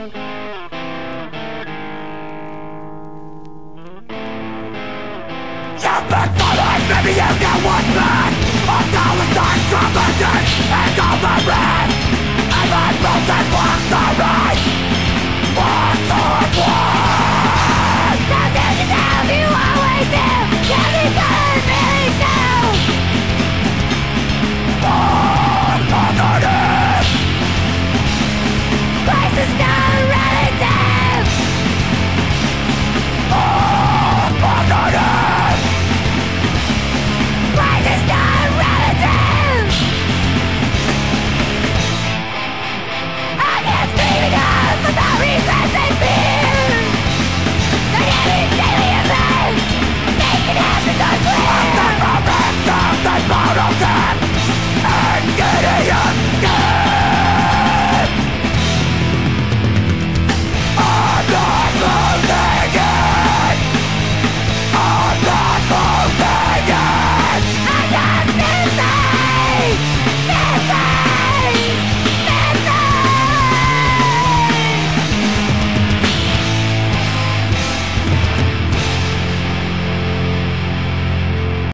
You've been following, maybe you know what's bad. Until it's time to begin, and all the red. And then both and walks the red.